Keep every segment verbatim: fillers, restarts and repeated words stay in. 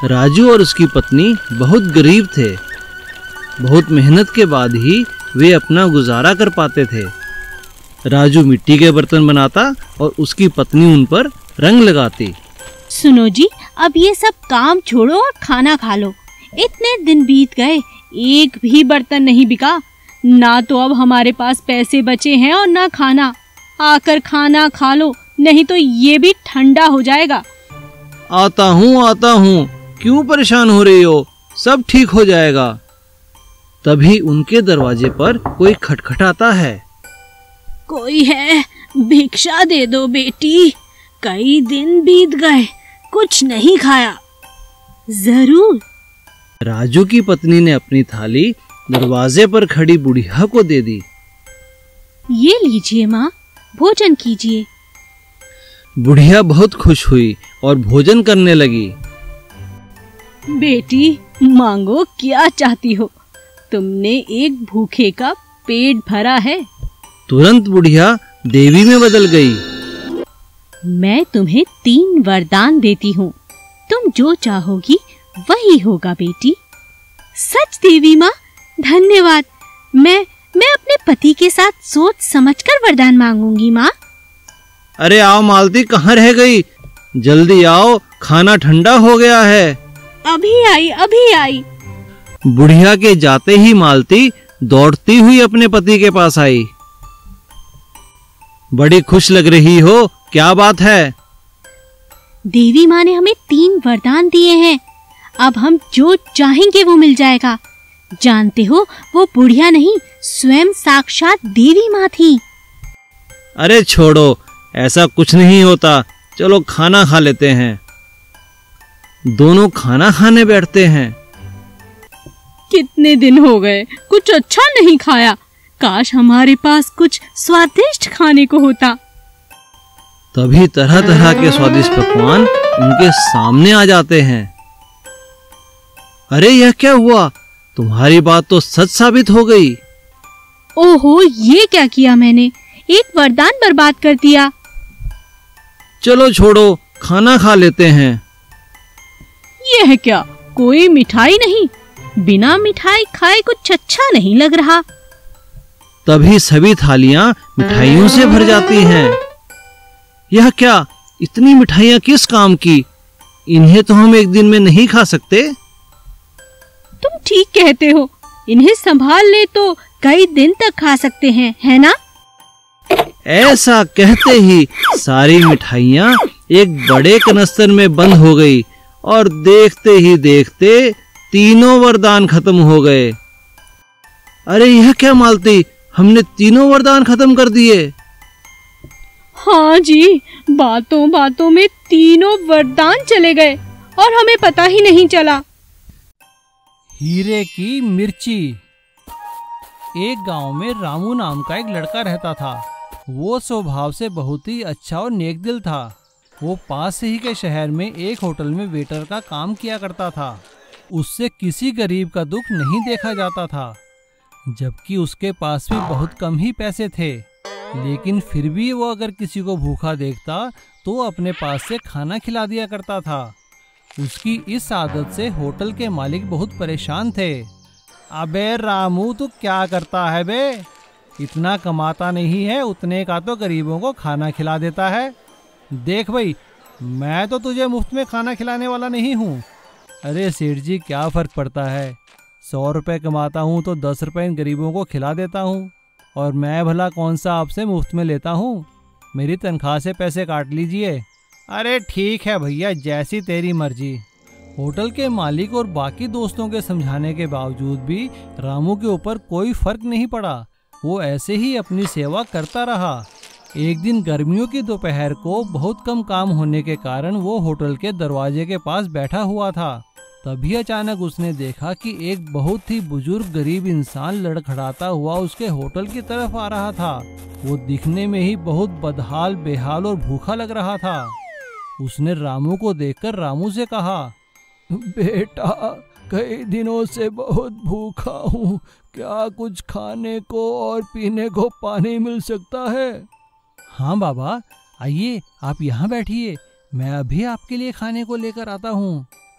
राजू और उसकी पत्नी बहुत गरीब थे। बहुत मेहनत के बाद ही वे अपना गुजारा कर पाते थे। राजू मिट्टी के बर्तन बनाता और उसकी पत्नी उन पर रंग लगाती। सुनो जी, अब ये सब काम छोड़ो और खाना खा लो। इतने दिन बीत गए, एक भी बर्तन नहीं बिका। ना तो अब हमारे पास पैसे बचे हैं और ना खाना। आकर खाना खा लो, नहीं तो ये भी ठंडा हो जाएगा। आता हूँ आता हूँ, क्यों परेशान हो रही हो, सब ठीक हो जाएगा। तभी उनके दरवाजे पर कोई खटखटाता है। कोई है, भिक्षा दे दो बेटी, कई दिन बीत गए, कुछ नहीं खाया। जरूर। राजू की पत्नी ने अपनी थाली दरवाजे पर खड़ी बुढ़िया को दे दी। ये लीजिए माँ, भोजन कीजिए। बुढ़िया बहुत खुश हुई और भोजन करने लगी। बेटी, मांगो क्या चाहती हो, तुमने एक भूखे का पेट भरा है। तुरंत बुढ़िया देवी में बदल गई। मैं तुम्हें तीन वरदान देती हूँ, तुम जो चाहोगी वही होगा बेटी। सच देवी माँ, धन्यवाद। मैं मैं अपने पति के साथ सोच समझकर वरदान मांगूंगी माँ। अरे आओ मालती, कहाँ रह गई? जल्दी आओ, खाना ठंडा हो गया है। अभी आई अभी आई। बुढ़िया के जाते ही मालती दौड़ती हुई अपने पति के पास आई। बड़ी खुश लग रही हो, क्या बात है? देवी माँ ने हमें तीन वरदान दिए हैं, अब हम जो चाहेंगे वो मिल जाएगा। जानते हो, वो बुढ़िया नहीं, स्वयं साक्षात देवी माँ थी। अरे छोड़ो, ऐसा कुछ नहीं होता, चलो खाना खा लेते हैं। दोनों खाना खाने बैठते हैं। कितने दिन हो गए, कुछ अच्छा नहीं खाया। काश हमारे पास कुछ स्वादिष्ट खाने को होता। तभी तरह तरह के स्वादिष्ट पकवान उनके सामने आ जाते हैं। अरे यह क्या हुआ? तुम्हारी बात तो सच साबित हो गई। ओहो, ये क्या किया मैंने, एक वरदान बर्बाद कर दिया। चलो छोड़ो, खाना खा लेते हैं। यह क्या, कोई मिठाई नहीं? बिना मिठाई खाए कुछ अच्छा नहीं लग रहा। तभी सभी थालियां मिठाइयों से भर जाती हैं। यह क्या, इतनी मिठाइयां किस काम की? इन्हें तो हम एक दिन में नहीं खा सकते। तुम ठीक कहते हो, इन्हें संभाल ले तो कई दिन तक खा सकते हैं, है ना? ऐसा कहते ही सारी मिठाइयां एक बड़े कनस्तर में बंद हो गई और देखते ही देखते तीनों वरदान खत्म हो गए। अरे यह क्या मालती, हमने तीनों वरदान खत्म कर दिए। हाँ जी, बातों बातों में तीनों वरदान चले गए और हमें पता ही नहीं चला। हीरे की मिर्ची। एक गांव में रामू नाम का एक लड़का रहता था। वो स्वभाव से बहुत ही अच्छा और नेक दिल था। वो पास ही के शहर में एक होटल में वेटर का काम किया करता था। उससे किसी गरीब का दुख नहीं देखा जाता था, जबकि उसके पास भी बहुत कम ही पैसे थे। लेकिन फिर भी वो अगर किसी को भूखा देखता तो अपने पास से खाना खिला दिया करता था। उसकी इस आदत से होटल के मालिक बहुत परेशान थे। अबे रामू, तू क्या करता है बे? इतना कमाता नहीं है, उतने का तो गरीबों को खाना खिला देता है। देख भाई, मैं तो तुझे मुफ्त में खाना खिलाने वाला नहीं हूँ। अरे सेठ जी, क्या फर्क पड़ता है? सौ रुपए कमाता हूँ तो दस रुपए इन गरीबों को खिला देता हूँ, और मैं भला कौन सा आपसे मुफ्त में लेता हूँ? मेरी तनख्वाह से पैसे काट लीजिए। अरे ठीक है भैया, जैसी तेरी मर्जी। होटल के मालिक और बाकी दोस्तों के समझाने के बावजूद भी रामू के ऊपर कोई फर्क नहीं पड़ा। वो ऐसे ही अपनी सेवा करता रहा। एक दिन गर्मियों की दोपहर को बहुत कम काम होने के कारण वो होटल के दरवाजे के पास बैठा हुआ था। तभी अचानक उसने देखा कि एक बहुत ही बुजुर्ग गरीब इंसान लड़खड़ाता हुआ उसके होटल की तरफ आ रहा था। वो दिखने में ही बहुत बदहाल, बेहाल और भूखा लग रहा था। उसने रामू को देखकर रामू से कहा, बेटा, कई दिनों से बहुत भूखा हूँ, क्या कुछ खाने को और पीने को पानी मिल सकता है? हाँ बाबा, आइए आप यहाँ बैठिए, मैं अभी आपके लिए खाने को लेकर आता हूँ।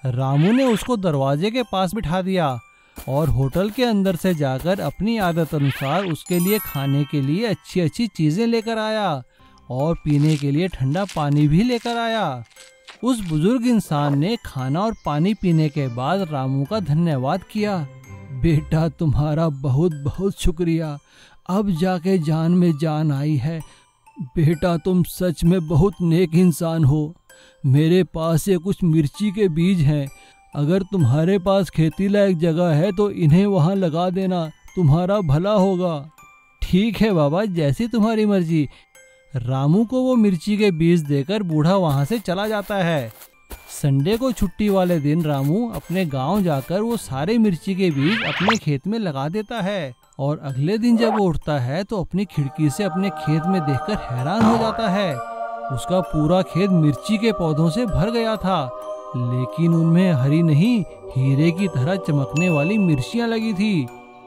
रामू ने उसको दरवाजे के पास बिठा दिया और होटल के अंदर से जाकर अपनी आदत अनुसार उसके लिए खाने के लिए अच्छी अच्छी चीजें लेकर आया और पीने के लिए ठंडा पानी भी लेकर आया। उस बुजुर्ग इंसान ने खाना और पानी पीने के बाद रामू का धन्यवाद किया। बेटा, तुम्हारा बहुत बहुत शुक्रिया, अब जाके जान में जान आई है। बेटा, तुम सच में बहुत नेक इंसान हो। मेरे पास ये कुछ मिर्ची के बीज हैं, अगर तुम्हारे पास खेती लायक जगह है तो इन्हें वहाँ लगा देना, तुम्हारा भला होगा। ठीक है बाबा, जैसी तुम्हारी मर्जी। रामू को वो मिर्ची के बीज देकर बूढ़ा वहाँ से चला जाता है। संडे को छुट्टी वाले दिन रामू अपने गांव जाकर वो सारे मिर्ची के बीज अपने खेत में लगा देता है और अगले दिन जब वो उठता है तो अपनी खिड़की से अपने खेत में देखकर हैरान हो जाता है। उसका पूरा खेत मिर्ची के पौधों से भर गया था, लेकिन उनमें हरी नहीं, हीरे की तरह चमकने वाली मिर्चियां लगी थी।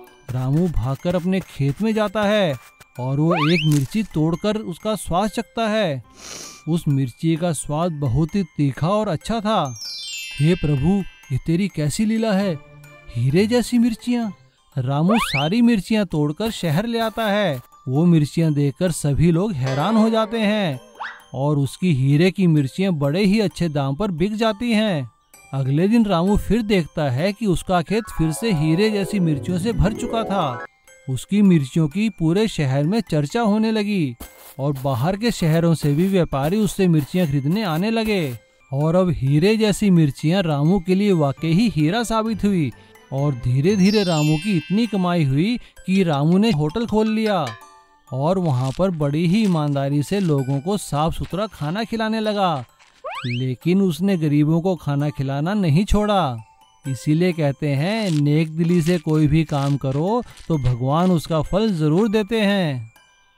रामू भागकर अपने खेत में जाता है और वो एक मिर्ची तोड़कर उसका स्वाद चखता है। उस मिर्ची का स्वाद बहुत ही तीखा और अच्छा था। हे प्रभु, ये तेरी कैसी लीला है, हीरे जैसी मिर्चियाँ। रामू सारी मिर्चियाँ तोड़कर शहर ले आता है। वो मिर्चियाँ देखकर सभी लोग हैरान हो जाते हैं और उसकी हीरे की मिर्चियाँ बड़े ही अच्छे दाम पर बिक जाती हैं। अगले दिन रामू फिर देखता है कि उसका खेत फिर से हीरे जैसी मिर्चियों से भर चुका था। उसकी मिर्चियों की पूरे शहर में चर्चा होने लगी और बाहर के शहरों से भी व्यापारी उससे मिर्चियाँ खरीदने आने लगे और अब हीरे जैसी मिर्चियाँ रामू के लिए वाकई ही हीरा साबित हुई और धीरे धीरे रामू की इतनी कमाई हुई कि रामू ने होटल खोल लिया और वहाँ पर बड़ी ही ईमानदारी से लोगों को साफ सुथरा खाना खिलाने लगा। लेकिन उसने गरीबों को खाना खिलाना नहीं छोड़ा। इसीलिए कहते हैं, नेक दिली से कोई भी काम करो तो भगवान उसका फल जरूर देते हैं।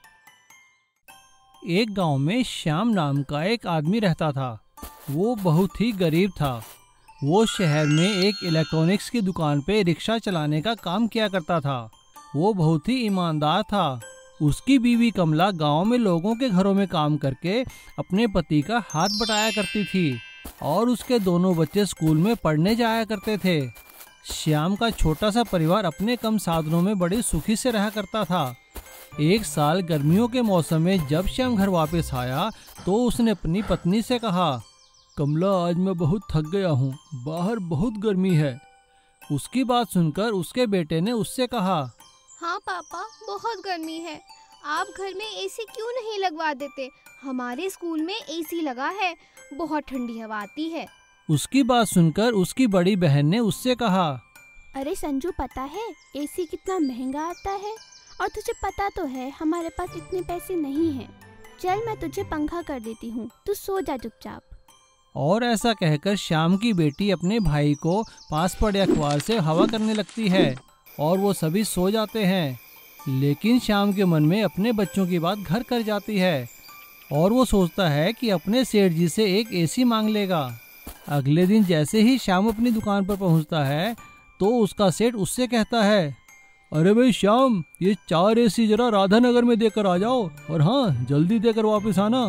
एक गांव में श्याम नाम का एक आदमी रहता था। वो बहुत ही गरीब था। वो शहर में एक इलेक्ट्रॉनिक्स की दुकान पे रिक्शा चलाने का काम किया करता था। वो बहुत ही ईमानदार था। उसकी बीवी कमला गांव में लोगों के घरों में काम करके अपने पति का हाथ बटाया करती थी और उसके दोनों बच्चे स्कूल में पढ़ने जाया करते थे। श्याम का छोटा सा परिवार अपने कम साधनों में बड़ी सुखी से रहा करता था। एक साल गर्मियों के मौसम में जब श्याम घर वापस आया तो उसने अपनी पत्नी से कहा, कमला, आज मैं बहुत थक गया हूँ, बाहर बहुत गर्मी है। उसकी बात सुनकर उसके बेटे ने उससे कहा, हाँ पापा, बहुत गर्मी है, आप घर में एसी क्यों नहीं लगवा देते? हमारे स्कूल में एसी लगा है, बहुत ठंडी हवा आती है। उसकी बात सुनकर उसकी बड़ी बहन ने उससे कहा, अरे संजू, पता है एसी कितना महंगा आता है और तुझे पता तो है हमारे पास इतने पैसे नहीं हैं। चल मैं तुझे पंखा कर देती हूँ, तू सो जा चुपचाप। और ऐसा कहकर श्याम की बेटी अपने भाई को पास पड़े अखबार से हवा करने लगती है और वो सभी सो जाते हैं। लेकिन श्याम के मन में अपने बच्चों की बात घर कर जाती है और वो सोचता है कि अपने सेठ जी से एक एसी मांग लेगा। अगले दिन जैसे ही श्याम अपनी दुकान पर पहुंचता है तो उसका सेठ उससे कहता है, अरे भाई श्याम, ये चार एसी जरा राधानगर में देकर आ जाओ और हाँ, जल्दी देकर वापस आना।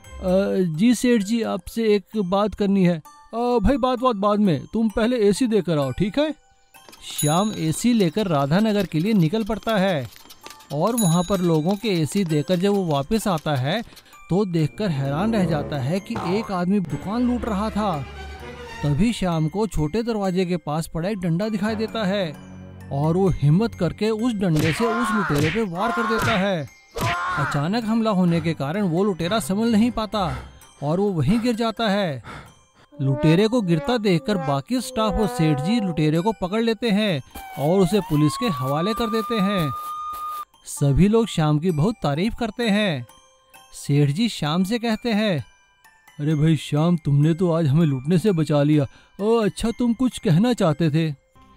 जी सेठ जी, आपसे एक बात करनी है। आ, भाई बात बात बाद में, तुम पहले एसी देकर आओ, ठीक है? श्याम एसी लेकर राधानगर के लिए निकल पड़ता है और वहाँ पर लोगों के एसी देकर जब वो वापस आता है तो देखकर हैरान रह जाता है कि एक आदमी दुकान लूट रहा था। तभी श्याम को छोटे दरवाजे के पास पड़ा एक डंडा दिखाई देता है और वो हिम्मत करके उस डंडे से उस लुटेरे पे वार कर देता है। अचानक हमला होने के कारण वो लुटेरा संभल नहीं पाता और वो वहीं गिर जाता है। लुटेरे को गिरता देखकर बाकी स्टाफ और सेठ जी लुटेरे को पकड़ लेते हैं और उसे पुलिस के हवाले कर देते हैं। सभी लोग श्याम की बहुत तारीफ करते हैं। सेठ जी श्याम से कहते हैं, अरे भाई श्याम, तुमने तो आज हमें लूटने से बचा लिया। ओ अच्छा, तुम कुछ कहना चाहते थे?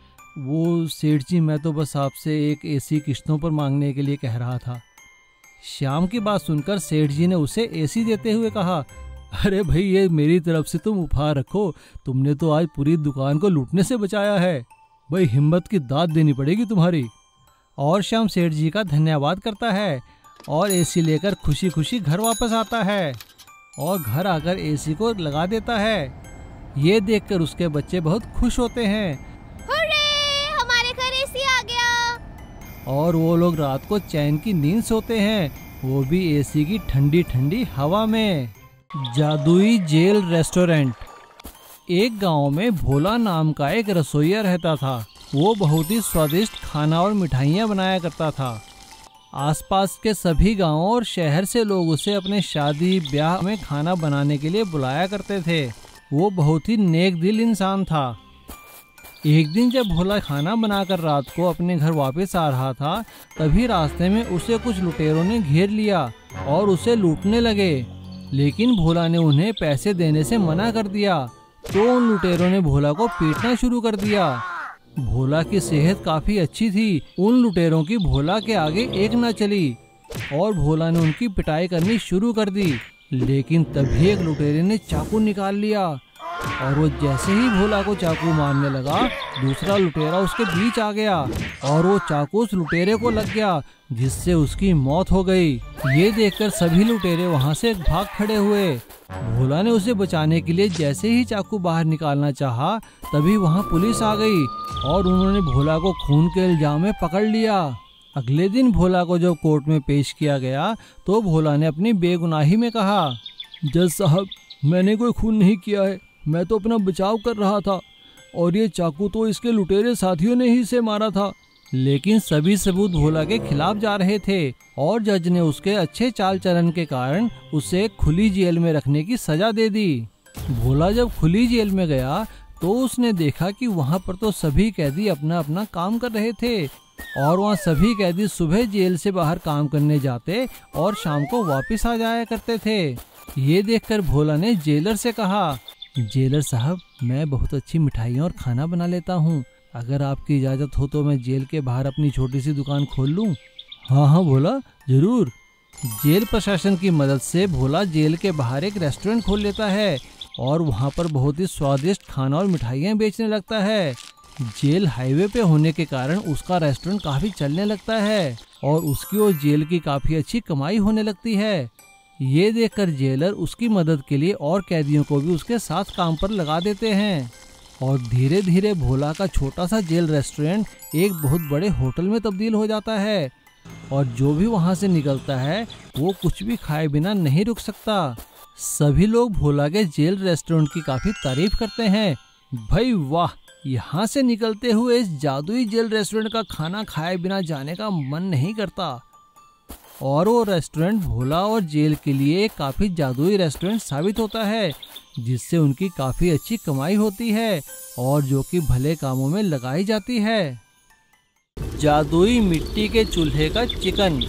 वो सेठ जी, मैं तो बस आपसे एक एसी किश्तों पर मांगने के लिए कह रहा था। श्याम की बात सुनकर सेठ जी ने उसे एसी देते हुए कहा, अरे भाई, ये मेरी तरफ से तुम उपहार रखो, तुमने तो आज पूरी दुकान को लूटने से बचाया है। भाई, हिम्मत की दाद देनी पड़ेगी तुम्हारी। और श्याम सेठ जी का धन्यवाद करता है और एसी लेकर खुशी खुशी घर वापस आता है और घर आकर एसी को लगा देता है। ये देखकर उसके बच्चे बहुत खुश होते हैं हुर्रे, हमारे घर एसी आ गया। और वो लोग रात को चैन की नींद सोते हैं, वो भी एसी की ठंडी ठंडी हवा में। जादुई जेल रेस्टोरेंट। एक गांव में भोला नाम का एक रसोइया रहता था। वो बहुत ही स्वादिष्ट खाना और मिठाइयाँ बनाया करता था। आसपास के सभी गांवों और शहर से लोग उसे अपने शादी ब्याह में खाना बनाने के लिए बुलाया करते थे। वो बहुत ही नेक दिल इंसान था। एक दिन जब भोला खाना बनाकर रात को अपने घर वापस आ रहा था, तभी रास्ते में उसे कुछ लुटेरों ने घेर लिया और उसे लूटने लगे। लेकिन भोला ने उन्हें पैसे देने से मना कर दिया, तो उन लुटेरों ने भोला को पीटना शुरू कर दिया। भोला की सेहत काफी अच्छी थी। उन लुटेरों की भोला के आगे एक न चली और भोला ने उनकी पिटाई करनी शुरू कर दी। लेकिन तभी एक लुटेरे ने चाकू निकाल लिया और वो जैसे ही भोला को चाकू मारने लगा, दूसरा लुटेरा उसके बीच आ गया और वो चाकू उस लुटेरे को लग गया, जिससे उसकी मौत हो गई। ये देखकर सभी लुटेरे वहां से भाग खड़े हुए। भोला ने उसे बचाने के लिए जैसे ही चाकू बाहर निकालना चाहा, तभी वहां पुलिस आ गई और उन्होंने भोला को खून के इल्जाम में पकड़ लिया। अगले दिन भोला को जब कोर्ट में पेश किया गया, तो भोला ने अपनी बेगुनाही में कहा, जज साहब, मैंने कोई खून नहीं किया है, मैं तो अपना बचाव कर रहा था और ये चाकू तो इसके लुटेरे साथियों ने ही से मारा था। लेकिन सभी सबूत भोला के खिलाफ जा रहे थे और जज ने उसके अच्छे चाल चलन के कारण उसे खुली जेल में रखने की सजा दे दी। भोला जब खुली जेल में गया तो उसने देखा कि वहाँ पर तो सभी कैदी अपना अपना काम कर रहे थे और वहाँ सभी कैदी सुबह जेल से बाहर काम करने जाते और शाम को वापस आ जाया करते थे। ये देखकर भोला ने जेलर से कहा, जेलर साहब, मैं बहुत अच्छी मिठाइयाँ और खाना बना लेता हूँ। अगर आपकी इजाज़त हो तो मैं जेल के बाहर अपनी छोटी सी दुकान खोल लूँ। हाँ हाँ भोला, जरूर। जेल प्रशासन की मदद से भोला जेल के बाहर एक रेस्टोरेंट खोल लेता है और वहाँ पर बहुत ही स्वादिष्ट खाना और मिठाइयाँ बेचने लगता है। जेल हाईवे पे होने के कारण उसका रेस्टोरेंट काफ़ी चलने लगता है और उसकी और जेल की काफ़ी अच्छी कमाई होने लगती है। ये देखकर जेलर उसकी मदद के लिए और कैदियों को भी उसके साथ काम पर लगा देते हैं और धीरे धीरे भोला का छोटा सा जेल रेस्टोरेंट एक बहुत बड़े होटल में तब्दील हो जाता है और जो भी वहाँ से निकलता है वो कुछ भी खाए बिना नहीं रुक सकता। सभी लोग भोला के जेल रेस्टोरेंट की काफ़ी तारीफ करते हैं। भाई वाह, यहाँ से निकलते हुए इस जादुई जेल रेस्टोरेंट का खाना खाए बिना जाने का मन नहीं करता। और वो रेस्टोरेंट भोला और जेल के लिए काफ़ी जादुई रेस्टोरेंट साबित होता है, जिससे उनकी काफ़ी अच्छी कमाई होती है और जो कि भले कामों में लगाई जाती है। जादुई मिट्टी के चूल्हे का चिकन।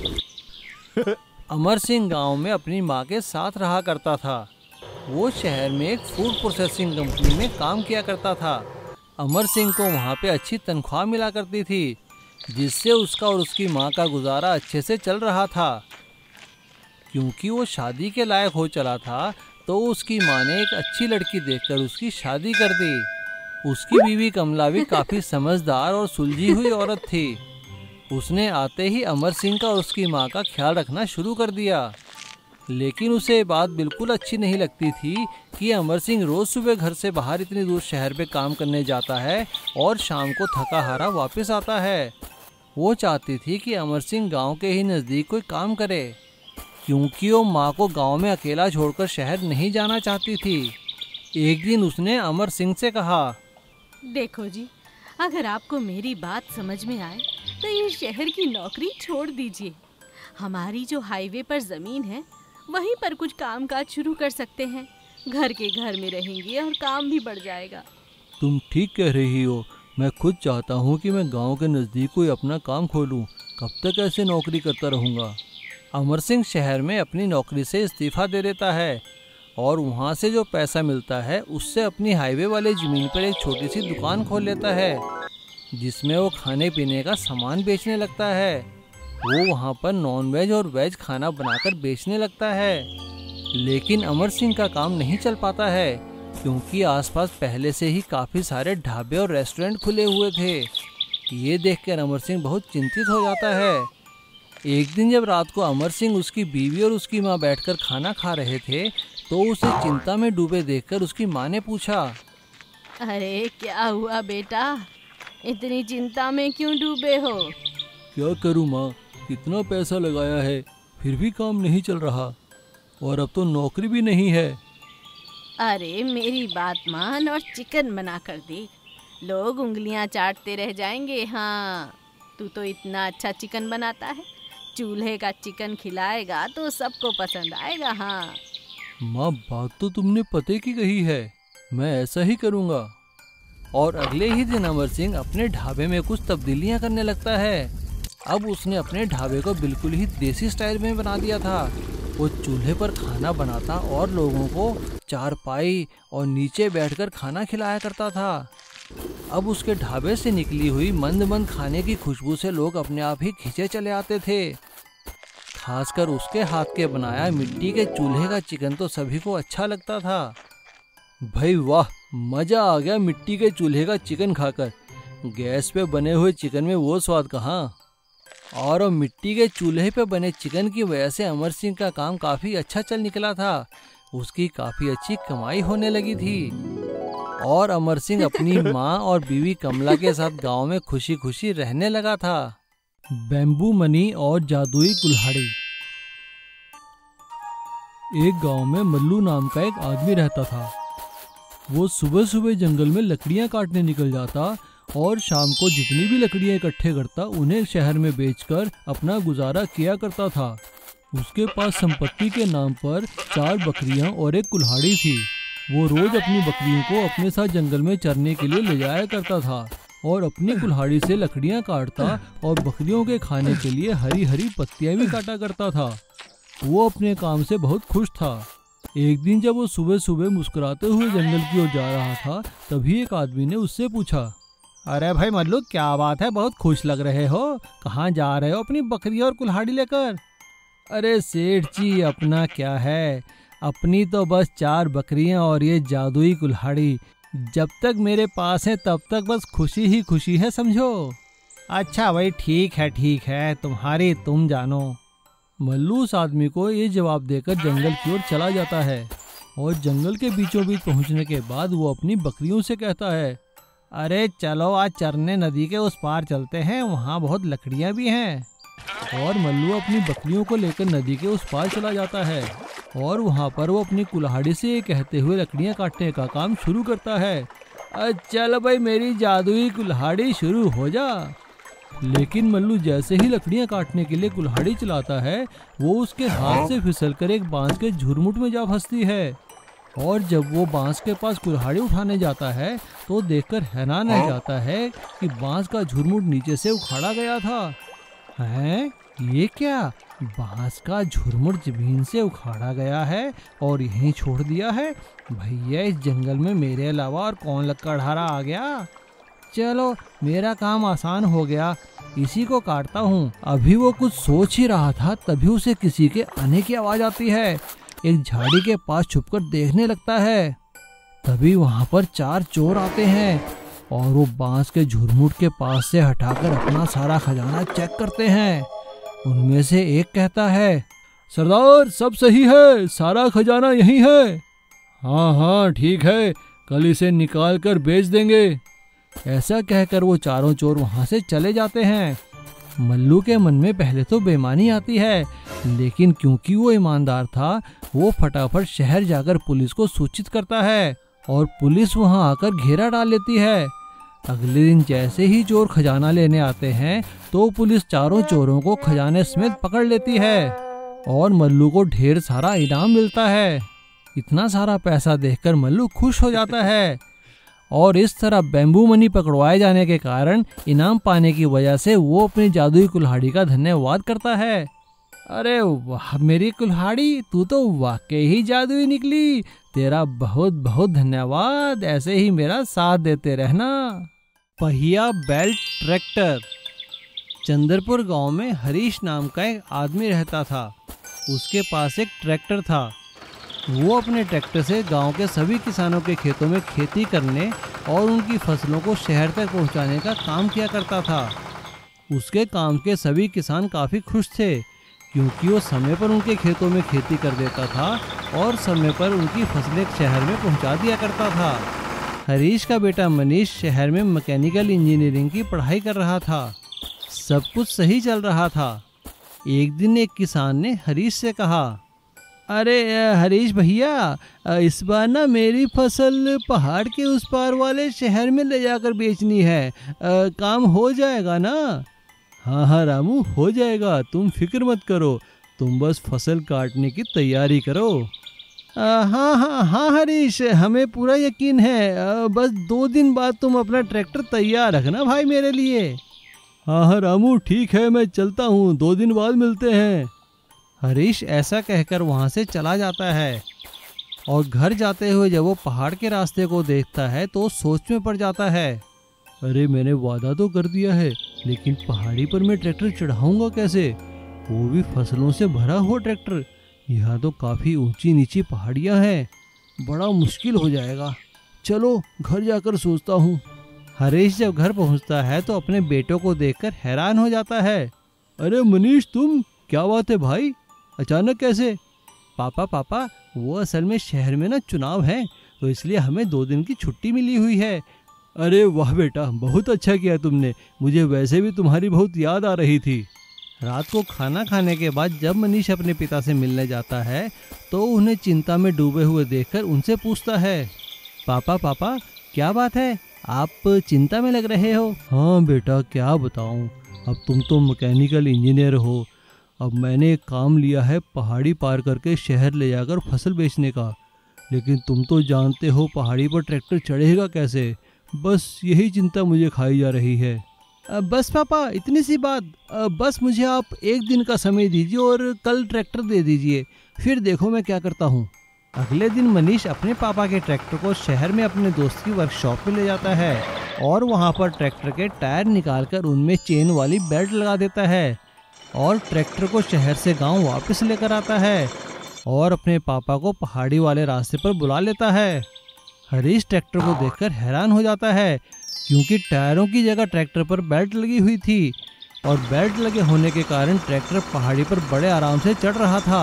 अमर सिंह गांव में अपनी माँ के साथ रहा करता था। वो शहर में एक फूड प्रोसेसिंग कंपनी में काम किया करता था। अमर सिंह को वहाँ पे अच्छी तनख्वाह मिला करती थी, जिससे उसका और उसकी माँ का गुजारा अच्छे से चल रहा था। क्योंकि वो शादी के लायक हो चला था, तो उसकी माँ ने एक अच्छी लड़की देखकर उसकी शादी कर दी। उसकी बीवी कमला भी काफ़ी समझदार और सुलझी हुई औरत थी। उसने आते ही अमर सिंह का और उसकी माँ का ख्याल रखना शुरू कर दिया। लेकिन उसे ये बात बिल्कुल अच्छी नहीं लगती थी कि अमर सिंह रोज़ सुबह घर से बाहर इतनी दूर शहर पे काम करने जाता है और शाम को थका हारा वापस आता है। वो चाहती थी कि अमर सिंह गांव के ही नज़दीक कोई काम करे, क्योंकि वो माँ को गांव में अकेला छोड़कर शहर नहीं जाना चाहती थी। एक दिन उसने अमर सिंह से कहा, देखो जी, अगर आपको मेरी बात समझ में आए तो ये शहर की नौकरी छोड़ दीजिए। हमारी जो हाईवे पर ज़मीन है, वहीं पर कुछ काम काज शुरू कर सकते हैं। घर के घर में रहेंगे और काम भी बढ़ जाएगा। तुम ठीक कह रही हो। मैं खुद चाहता हूँ कि मैं गांव के नज़दीक कोई अपना काम खोलूँ। कब तक ऐसे नौकरी करता रहूँगा। अमर सिंह शहर में अपनी नौकरी से इस्तीफ़ा दे देता है और वहाँ से जो पैसा मिलता है उससे अपनी हाईवे वाली ज़मीन पर एक छोटी सी दुकान खोल लेता है, जिसमें वो खाने पीने का सामान बेचने लगता है। वो वहाँ पर नॉन वेज और वेज खाना बनाकर बेचने लगता है। लेकिन अमर सिंह का काम नहीं चल पाता है, क्योंकि आसपास पहले से ही काफ़ी सारे ढाबे और रेस्टोरेंट खुले हुए थे। ये देखकर अमर सिंह बहुत चिंतित हो जाता है। एक दिन जब रात को अमर सिंह, उसकी बीवी और उसकी माँ बैठकर खाना खा रहे थे, तो उसे चिंता में डूबे देखकर उसकी माँ ने पूछा, अरे क्या हुआ बेटा, इतनी चिंता में क्यों डूबे हो? क्या करूँ माँ, कितना पैसा लगाया है फिर भी काम नहीं चल रहा, और अब तो नौकरी भी नहीं है। अरे मेरी बात मान और चिकन बना कर देख, लोग उंगलियां चाटते रह जाएंगे। हाँ, तू तो इतना अच्छा चिकन बनाता है, चूल्हे का चिकन खिलाएगा तो सबको पसंद आएगा। हाँ माँ, बात तो तुमने पते की कही है, मैं ऐसा ही करूँगा। और अगले ही दिन अमर सिंह अपने ढाबे में कुछ तब्दीलियाँ करने लगता है। अब उसने अपने ढाबे को बिल्कुल ही देसी स्टाइल में बना दिया था। वो चूल्हे पर खाना बनाता और लोगों को चारपाई और नीचे बैठकर खाना खिलाया करता था। अब उसके ढाबे से निकली हुई मंद मंद खाने की खुशबू से लोग अपने आप ही खींचे चले आते थे। खासकर उसके हाथ के बनाया मिट्टी के चूल्हे का चिकन तो सभी को अच्छा लगता था। भाई वाह, मजा आ गया मिट्टी के चूल्हे का चिकन खाकर। गैस पे बने हुए चिकन में वो स्वाद कहाँ। और मिट्टी के चूल्हे पे बने चिकन की वजह से अमर सिंह का काम काफी अच्छा चल निकला था। उसकी काफी अच्छी कमाई होने लगी थी और अमर सिंह अपनी माँ और बीवी कमला के साथ गांव में खुशी खुशी रहने लगा था। बैम्बू मनी और जादुई कुल्हाड़ी। एक गांव में मल्लू नाम का एक आदमी रहता था। वो सुबह सुबह जंगल में लकड़ियां काटने निकल जाता और शाम को जितनी भी लकड़ियां इकट्ठे करता उन्हें शहर में बेचकर अपना गुजारा किया करता था। उसके पास संपत्ति के नाम पर चार बकरियां और एक कुल्हाड़ी थी। वो रोज अपनी बकरियों को अपने साथ जंगल में चरने के लिए ले जाया करता था और अपनी कुल्हाड़ी से लकड़ियां काटता और बकरियों के खाने के लिए हरी हरी पत्तियां भी काटा करता था। वो अपने काम से बहुत खुश था। एक दिन जब वो सुबह सुबह मुस्कुराते हुए जंगल की ओर जा रहा था, तभी एक आदमी ने उससे पूछा, अरे भाई मल्लू, क्या बात है, बहुत खुश लग रहे हो, कहाँ जा रहे हो अपनी बकरी और कुल्हाड़ी लेकर? अरे सेठ जी, अपना क्या है, अपनी तो बस चार बकरियां और ये जादुई कुल्हाड़ी। जब तक मेरे पास है तब तक बस खुशी ही खुशी है, समझो। अच्छा भाई, ठीक है ठीक है, तुम्हारी तुम जानो। मल्लू उस आदमी को ये जवाब देकर जंगल की ओर चला जाता है और जंगल के बीचों बीच पहुंचने के बाद वो अपनी बकरियों से कहता है, अरे चलो आज चरने नदी के उस पार चलते हैं, वहाँ बहुत लकड़ियाँ भी हैं। और मल्लू अपनी बकरियों को लेकर नदी के उस पार चला जाता है और वहाँ पर वो अपनी कुल्हाड़ी से ये कहते हुए लकड़ियाँ काटने का काम शुरू करता है, चल भाई मेरी जादुई कुल्हाड़ी शुरू हो जा। लेकिन मल्लू जैसे ही लकड़ियाँ काटने के लिए कुल्हाड़ी चलाता है, वो उसके हाथ से फिसलकर एक बांस के झुरमुट में जा फंसती है। और जब वो बांस के पास कुल्हाड़ी उठाने जाता है तो देखकर हैरान रह जाता है कि बांस का झुरमुट नीचे से उखाड़ा गया था। हैं, ये क्या, बांस का झुरमुट जमीन से उखाड़ा गया है और यहीं छोड़ दिया है? भैया, इस जंगल में मेरे अलावा और कौन लकड़हारा आ गया? चलो मेरा काम आसान हो गया, इसी को काटता हूँ। अभी वो कुछ सोच ही रहा था, तभी उसे किसी के आने की आवाज आती है। एक झाड़ी के पास छुपकर देखने लगता है। तभी वहाँ पर चार चोर आते हैं और वो बांस के झुरमुट के पास से हटाकर अपना सारा खजाना चेक करते हैं। उनमें से एक कहता है, सरदार सब सही है, सारा खजाना यही है। हाँ हाँ ठीक है, कल इसे निकाल कर बेच देंगे। ऐसा कहकर वो चारों चोर वहाँ से चले जाते हैं। मल्लू के मन में पहले तो बेईमानी आती है, लेकिन क्योंकि वो ईमानदार था, वो फटाफट शहर जाकर पुलिस को सूचित करता है और पुलिस वहां आकर घेरा डाल लेती है। अगले दिन जैसे ही चोर खजाना लेने आते हैं तो पुलिस चारों चोरों को खजाने समेत पकड़ लेती है और मल्लू को ढेर सारा इनाम मिलता है। इतना सारा पैसा देखकर मल्लू खुश हो जाता है और इस तरह बैम्बू मनी पकड़वाए जाने के कारण इनाम पाने की वजह से वो अपनी जादुई कुल्हाड़ी का धन्यवाद करता है। अरे वाह मेरी कुल्हाड़ी, तू तो वाकई ही जादुई निकली, तेरा बहुत बहुत धन्यवाद, ऐसे ही मेरा साथ देते रहना। पहिया बैल ट्रैक्टर। चंद्रपुर गांव में हरीश नाम का एक आदमी रहता था। उसके पास एक ट्रैक्टर था। वो अपने ट्रैक्टर से गांव के सभी किसानों के खेतों में खेती करने और उनकी फसलों को शहर तक पहुंचाने का काम किया करता था। उसके काम के सभी किसान काफ़ी खुश थे, क्योंकि वो समय पर उनके खेतों में खेती कर देता था और समय पर उनकी फसलें शहर में पहुंचा दिया करता था। हरीश का बेटा मनीष शहर में मैकेनिकल इंजीनियरिंग की पढ़ाई कर रहा था। सब कुछ सही चल रहा था। एक दिन एक किसान ने हरीश से कहा, अरे हरीश भैया, इस बार ना मेरी फसल पहाड़ के उस पार वाले शहर में ले जाकर बेचनी है, आ, काम हो जाएगा ना? हाँ हाँ रामू, हो जाएगा, तुम फिक्र मत करो, तुम बस फसल काटने की तैयारी करो। आ, हाँ हाँ हाँ हरीश, हमें पूरा यकीन है, आ, बस दो दिन बाद तुम अपना ट्रैक्टर तैयार रखना भाई मेरे लिए। हाँ हाँ रामू, ठीक है, मैं चलता हूँ, दो दिन बाद मिलते हैं। हरीश ऐसा कहकर वहाँ से चला जाता है और घर जाते हुए जब वो पहाड़ के रास्ते को देखता है तो सोच में पड़ जाता है, अरे मैंने वादा तो कर दिया है, लेकिन पहाड़ी पर मैं ट्रैक्टर चढ़ाऊंगा कैसे, वो भी फसलों से भरा हुआ ट्रैक्टर। यहाँ तो काफ़ी ऊंची नीची पहाड़ियाँ हैं, बड़ा मुश्किल हो जाएगा। चलो घर जाकर सोचता हूँ। हरीश जब घर पहुँचता है तो अपने बेटों को देखकर हैरान हो जाता है। अरे मनीष, तुम, क्या बात है भाई, अचानक कैसे? पापा पापा वो असल में शहर में ना चुनाव है, तो इसलिए हमें दो दिन की छुट्टी मिली हुई है। अरे वाह बेटा, बहुत अच्छा किया तुमने, मुझे वैसे भी तुम्हारी बहुत याद आ रही थी। रात को खाना खाने के बाद जब मनीष अपने पिता से मिलने जाता है तो उन्हें चिंता में डूबे हुए देखकर उनसे पूछता है, पापा पापा क्या बात है, आप चिंता में लग रहे हो? हाँ बेटा, क्या बताऊँ, अब तुम तो मैकेनिकल इंजीनियर हो, अब मैंने एक काम लिया है पहाड़ी पार करके शहर ले जाकर फसल बेचने का, लेकिन तुम तो जानते हो पहाड़ी पर ट्रैक्टर चढ़ेगा कैसे, बस यही चिंता मुझे खाई जा रही है। बस पापा, इतनी सी बात, बस मुझे आप एक दिन का समय दीजिए और कल ट्रैक्टर दे दीजिए, फिर देखो मैं क्या करता हूँ। अगले दिन मनीष अपने पापा के ट्रैक्टर को शहर में अपने दोस्त की वर्कशॉप में ले जाता है और वहाँ पर ट्रैक्टर के टायर निकालकर उनमें चेन वाली बेल्ट लगा देता है और ट्रैक्टर को शहर से गांव वापस लेकर आता है और अपने पापा को पहाड़ी वाले रास्ते पर बुला लेता है। हरीश ट्रैक्टर को देखकर हैरान हो जाता है क्योंकि टायरों की जगह ट्रैक्टर पर बेल्ट लगी हुई थी और बेल्ट लगे होने के कारण ट्रैक्टर पहाड़ी पर बड़े आराम से चढ़ रहा था।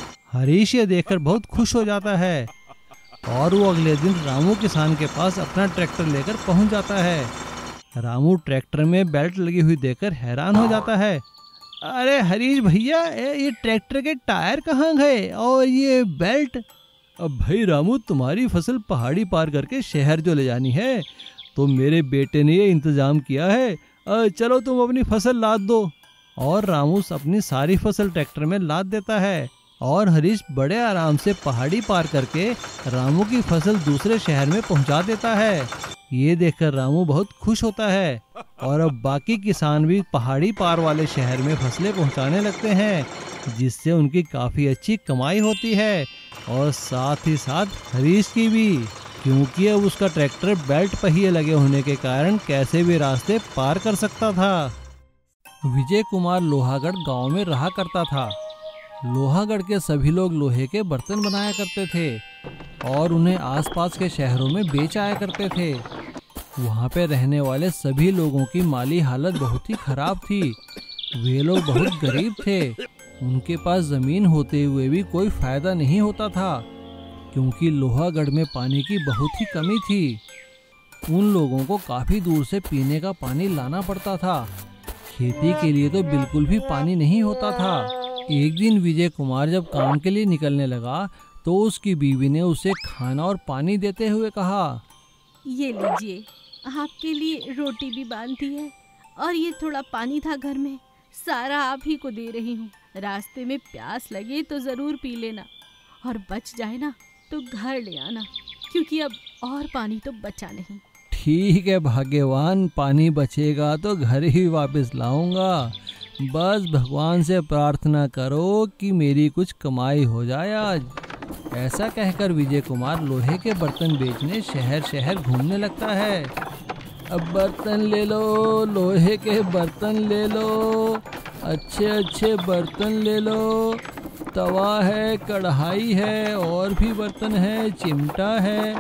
हरीश ये देखकर बहुत खुश हो जाता है और वो अगले दिन रामू किसान के पास अपना ट्रैक्टर लेकर पहुंच जाता है। रामू ट्रैक्टर में बेल्ट लगी हुई देखकर हैरान हो जाता है। अरे हरीश भैया, ये ट्रैक्टर के टायर कहाँ गए और ये बेल्ट? अब भाई रामू, तुम्हारी फसल पहाड़ी पार करके शहर जो ले जानी है तो मेरे बेटे ने ये इंतजाम किया है, चलो तुम अपनी फसल लाद दो। और रामू अपनी सारी फसल ट्रैक्टर में लाद देता है और हरीश बड़े आराम से पहाड़ी पार करके रामू की फसल दूसरे शहर में पहुंचा देता है। ये देखकर रामू बहुत खुश होता है और अब बाकी किसान भी पहाड़ी पार वाले शहर में फसलें पहुंचाने लगते हैं, जिससे उनकी काफ़ी अच्छी कमाई होती है और साथ ही साथ हरीश की भी, क्योंकि अब उसका ट्रैक्टर बेल्ट पहिए लगे होने के कारण कैसे भी रास्ते पार कर सकता था। विजय कुमार लोहागढ़ गांव में रहा करता था। लोहागढ़ के सभी लोग लोहे के बर्तन बनाया करते थे और उन्हें आसपास के शहरों में बेच आया करते थे। वहाँ पे रहने वाले सभी लोगों की माली हालत बहुत ही खराब थी। वे लोग बहुत गरीब थे, उनके पास ज़मीन होते हुए भी कोई फ़ायदा नहीं होता था क्योंकि लोहागढ़ में पानी की बहुत ही कमी थी। उन लोगों को काफ़ी दूर से पीने का पानी लाना पड़ता था। खेती के लिए तो बिल्कुल भी पानी नहीं होता था। एक दिन विजय कुमार जब काम के लिए निकलने लगा तो उसकी बीवी ने उसे खाना और पानी देते हुए कहा, ये लीजिए, आपके लिए रोटी भी बांध दी है और ये थोड़ा पानी था घर में, सारा आप ही को दे रही हूँ। रास्ते में प्यास लगे तो ज़रूर पी लेना और बच जाए ना तो घर ले आना, क्योंकि अब और पानी तो बचा नहीं। ठीक है भाग्यवान, पानी बचेगा तो घर ही वापस लाऊंगा। बस भगवान से प्रार्थना करो कि मेरी कुछ कमाई हो जाए आज। ऐसा कहकर विजय कुमार लोहे के बर्तन बेचने शहर शहर घूमने लगता है। अब बर्तन ले लो, लोहे के बर्तन ले लो, अच्छे अच्छे बर्तन ले लो, तवा है, कढ़ाई है, और भी बर्तन है, चिमटा है।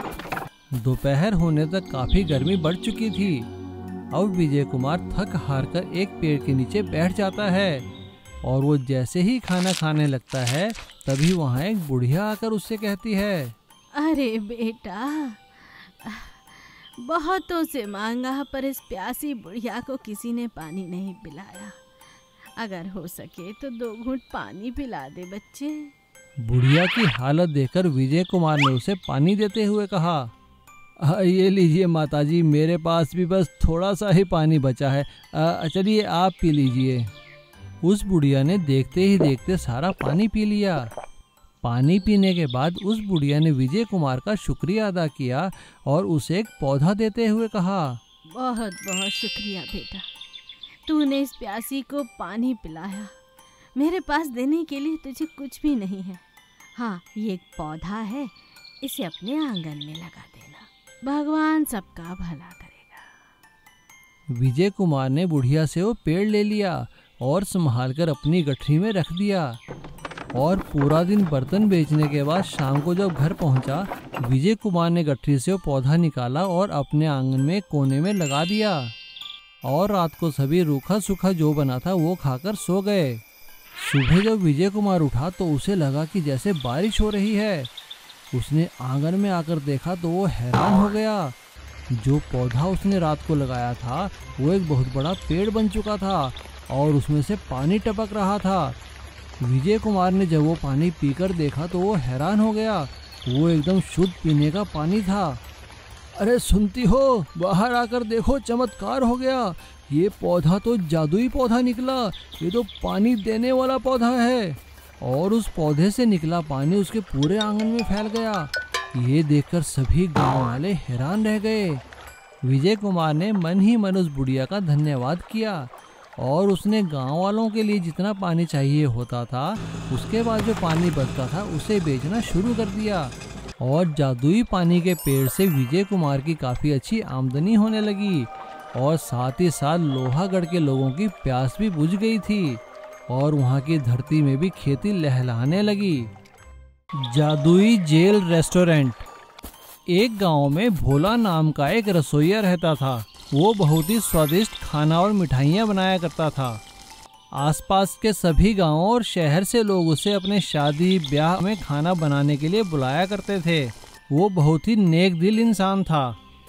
दोपहर होने तक काफ़ी गर्मी बढ़ चुकी थी। अब विजय कुमार थक हार कर एक पेड़ के नीचे बैठ जाता है और वो जैसे ही खाना खाने लगता है तभी वहाँ एक बुढ़िया आकर उससे कहती है, अरे बेटा, बहुतों से मांगा पर इस प्यासी बुढ़िया को किसी ने पानी नहीं पिलाया। अगर हो सके तो दो घूंट पानी पिला दे बच्चे। बुढ़िया की हालत देखकर विजय कुमार ने उसे पानी देते हुए कहा, ये लीजिए माताजी, मेरे पास भी बस थोड़ा सा ही पानी बचा है, चलिए आप पी लीजिए। उस बुढ़िया ने देखते ही देखते सारा पानी पी लिया। पानी पीने के बाद उस बुढ़िया ने विजय कुमार का शुक्रिया अदा किया और उसे एक पौधा देते हुए कहा, बहुत बहुत शुक्रिया बेटा, तूने इस प्यासी को पानी पिलाया। मेरे पास देने के लिए तुझे कुछ भी नहीं है। हाँ, ये एक पौधा है, इसे अपने आंगन में लगा देना, भगवान सबका भला करेगा। विजय कुमार ने बुढ़िया से वो पेड़ ले लिया और संभालकर अपनी गठरी में रख दिया। और पूरा दिन बर्तन बेचने के बाद शाम को जब घर पहुंचा, विजय कुमार ने गठरी से वो पौधा निकाला और अपने आंगन में कोने में लगा दिया। और रात को सभी रूखा सूखा जो बना था वो खाकर सो गए। सुबह जब विजय कुमार उठा तो उसे लगा कि जैसे बारिश हो रही है। उसने आंगन में आकर देखा तो वो हैरान हो गया। जो पौधा उसने रात को लगाया था वो एक बहुत बड़ा पेड़ बन चुका था और उसमें से पानी टपक रहा था। विजय कुमार ने जब वो पानी पीकर देखा तो वो हैरान हो गया। वो एकदम शुद्ध पीने का पानी था। अरे सुनती हो, बाहर आकर देखो, चमत्कार हो गया। ये पौधा तो जादुई पौधा निकला, ये तो पानी देने वाला पौधा है। और उस पौधे से निकला पानी उसके पूरे आंगन में फैल गया। ये देखकर सभी गांव वाले हैरान रह गए। विजय कुमार ने मन ही मन उस बुढ़िया का धन्यवाद किया और उसने गांव वालों के लिए जितना पानी चाहिए होता था उसके बाद जो पानी बचता था उसे बेचना शुरू कर दिया। और जादुई पानी के पेड़ से विजय कुमार की काफ़ी अच्छी आमदनी होने लगी और साथ ही साथ लोहागढ़ के लोगों की प्यास भी बुझ गई थी और वहाँ की धरती में भी खेती लहलहाने लगी। जादुई जेल रेस्टोरेंट। एक गांव में भोला नाम का एक रसोइया रहता था। वो बहुत ही स्वादिष्ट खाना और मिठाइयाँ बनाया करता था। आसपास के सभी गांवों और शहर से लोग उसे अपने शादी ब्याह में खाना बनाने के लिए बुलाया करते थे। वो बहुत ही नेक दिल इंसान था।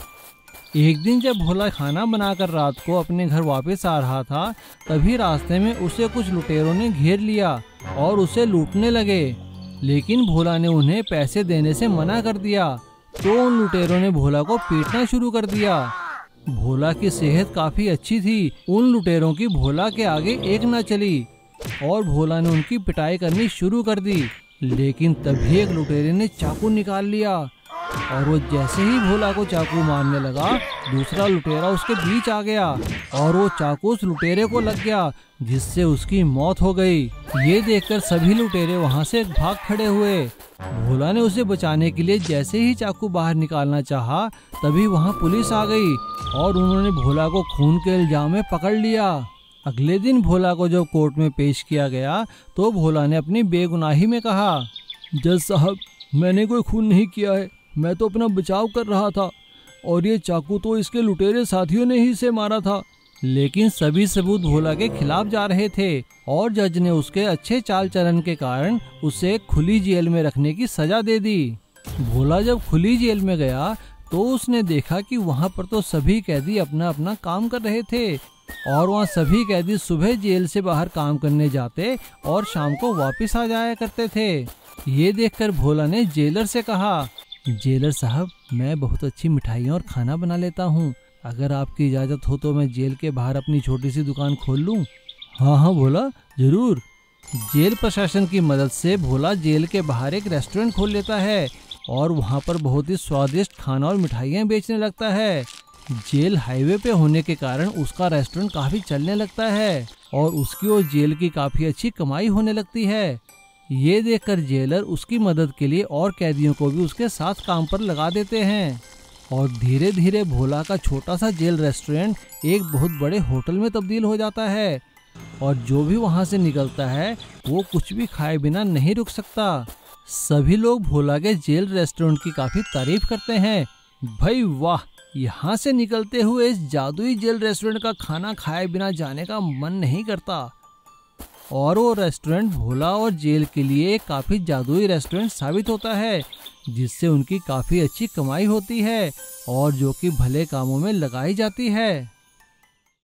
एक दिन जब भोला खाना बनाकर रात को अपने घर वापस आ रहा था, तभी रास्ते में उसे कुछ लुटेरों ने घेर लिया और उसे लूटने लगे। लेकिन भोला ने उन्हें पैसे देने से मना कर दिया, तो उन लुटेरों ने भोला को पीटना शुरू कर दिया। भोला की सेहत काफी अच्छी थी। उन लुटेरों की भोला के आगे एक न चली और भोला ने उनकी पिटाई करनी शुरू कर दी। लेकिन तभी एक लुटेरे ने चाकू निकाल लिया और वो जैसे ही भोला को चाकू मारने लगा, दूसरा लुटेरा उसके बीच आ गया और वो चाकू उस लुटेरे को लग गया, जिससे उसकी मौत हो गई। ये देखकर सभी लुटेरे वहाँ से भाग खड़े हुए। भोला ने उसे बचाने के लिए जैसे ही चाकू बाहर निकालना चाहा, तभी वहाँ पुलिस आ गई और उन्होंने भोला को खून के इल्जाम में पकड़ लिया। अगले दिन भोला को जब कोर्ट में पेश किया गया तो भोला ने अपनी बेगुनाही में कहा, जज साहब, मैंने कोई खून नहीं किया है, मैं तो अपना बचाव कर रहा था और ये चाकू तो इसके लुटेरे साथियों ने ही इसे मारा था। लेकिन सभी सबूत भोला के खिलाफ जा रहे थे और जज ने उसके अच्छे चाल चलन के कारण उसे खुली जेल में रखने की सजा दे दी। भोला जब खुली जेल में गया तो उसने देखा कि वहाँ पर तो सभी कैदी अपना अपना काम कर रहे थे और वहाँ सभी कैदी सुबह जेल से बाहर काम करने जाते और शाम को वापस आ जाया करते थे। ये देखकर भोला ने जेलर से कहा, जेलर साहब, मैं बहुत अच्छी मिठाइयाँ और खाना बना लेता हूँ। अगर आपकी इजाज़त हो तो मैं जेल के बाहर अपनी छोटी सी दुकान खोल लूँ। हाँ हाँ भोला, जरूर। जेल प्रशासन की मदद से भोला जेल के बाहर एक रेस्टोरेंट खोल लेता है और वहाँ पर बहुत ही स्वादिष्ट खाना और मिठाइयाँ बेचने लगता है। जेल हाईवे पे होने के कारण उसका रेस्टोरेंट काफ़ी चलने लगता है और उसकी और जेल की काफ़ी अच्छी कमाई होने लगती है। ये देखकर जेलर उसकी मदद के लिए और कैदियों को भी उसके साथ काम पर लगा देते हैं और धीरे धीरे भोला का छोटा सा जेल रेस्टोरेंट एक बहुत बड़े होटल में तब्दील हो जाता है और जो भी वहाँ से निकलता है वो कुछ भी खाए बिना नहीं रुक सकता। सभी लोग भोला के जेल रेस्टोरेंट की काफ़ी तारीफ करते हैं। भाई वाह, यहाँ से निकलते हुए इस जादुई जेल रेस्टोरेंट का खाना खाए बिना जाने का मन नहीं करता। और वो रेस्टोरेंट भोला और जेल के लिए काफ़ी जादुई रेस्टोरेंट साबित होता है, जिससे उनकी काफ़ी अच्छी कमाई होती है और जो कि भले कामों में लगाई जाती है।